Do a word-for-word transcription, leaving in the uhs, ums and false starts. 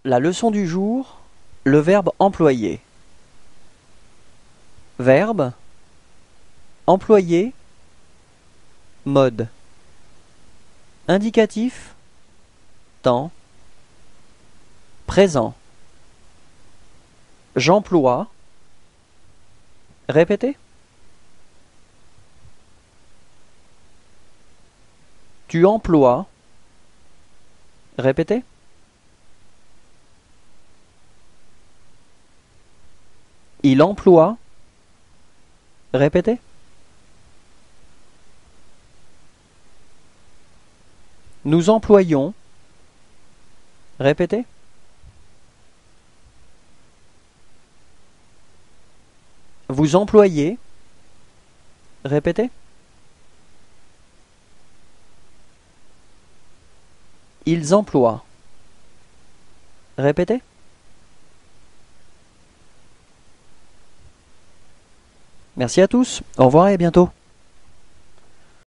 La leçon du jour, le verbe employer. Verbe, employer, mode. Indicatif, temps. Présent. J'emploie. Répétez. Tu emploies. Répétez. Il emploie. Répétez. Nous employons. Répétez. Vous employez. Répétez. Ils emploient. Répétez. Merci à tous. Au revoir et à bientôt.